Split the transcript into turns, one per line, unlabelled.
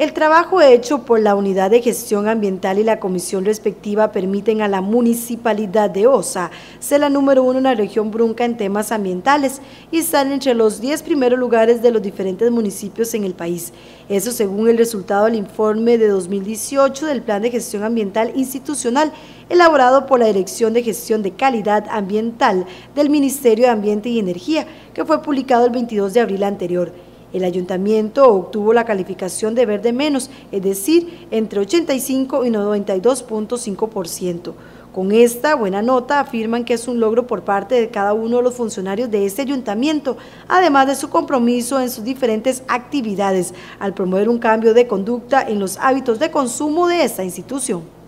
El trabajo hecho por la Unidad de Gestión Ambiental y la comisión respectiva permiten a la Municipalidad de Osa ser la número 1 en la región Brunca en temas ambientales y estar entre los 10 primeros lugares de los diferentes municipios en el país. Eso según el resultado del informe de 2018 del Plan de Gestión Ambiental Institucional elaborado por la Dirección de Gestión de Calidad Ambiental del Ministerio de Ambiente y Energía, que fue publicado el 22 de abril anterior. El ayuntamiento obtuvo la calificación de verde menos, es decir, entre 85 y 92.5%. Con esta buena nota afirman que es un logro por parte de cada uno de los funcionarios de este ayuntamiento, además de su compromiso en sus diferentes actividades al promover un cambio de conducta en los hábitos de consumo de esta institución.